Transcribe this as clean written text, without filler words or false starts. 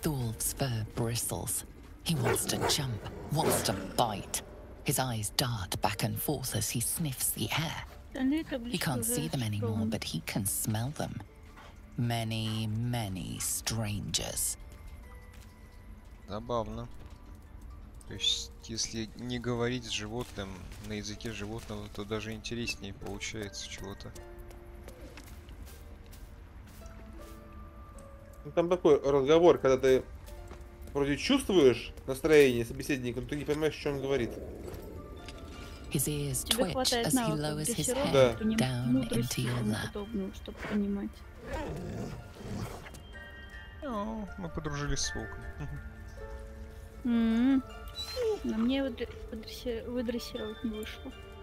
Thorv's fur bristles. He wants to jump, wants to bite. His eyes dart back and forth as he sniffs the air. He can't see them anymore, but he can smell them. Many, many strangers. Забавно. То есть, если не говорить с животным на языке животного, то даже интереснее получается чего-то. Ну, там такой разговор, когда ты вроде чувствуешь настроение собеседника, но ты не понимаешь, что он говорит. His ears Тебе twitch хватает as he навыков lowers his дрессировки, head эту down мудрость into и your тому lap. подобную, чтобы понимать. Ну, мы подружились с волком. Но мне выдрессировать не вышло.